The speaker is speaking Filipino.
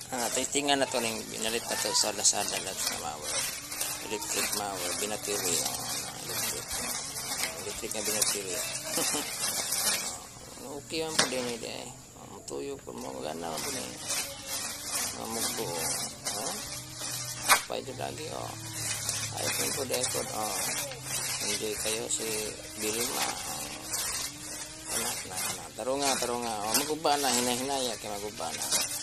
Testingan na to ning binalit na to sa Lazada na mower. Electric mower, binatiri. Electric na binatiri. Okay man po din eh. Tuyo po mo gana po ni. Mamugbo. Pa ito lagi ay po dekod enjoy kayo si Bilma. Anak na. Taro nga. Maguba na hinahinaya kay maguba na.